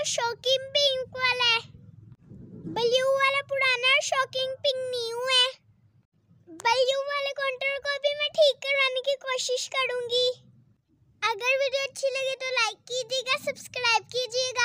Shocking pink वाला है, blue वाला पुराना है, शॉकिंग पिंक न्यू है। ब्लू वाले काउंटर को भी मैं ठीक करवाने की कोशिश करूंगी। अगर वीडियो अच्छी लगे तो लाइक कीजिएगा, सब्सक्राइब कीजिएगा।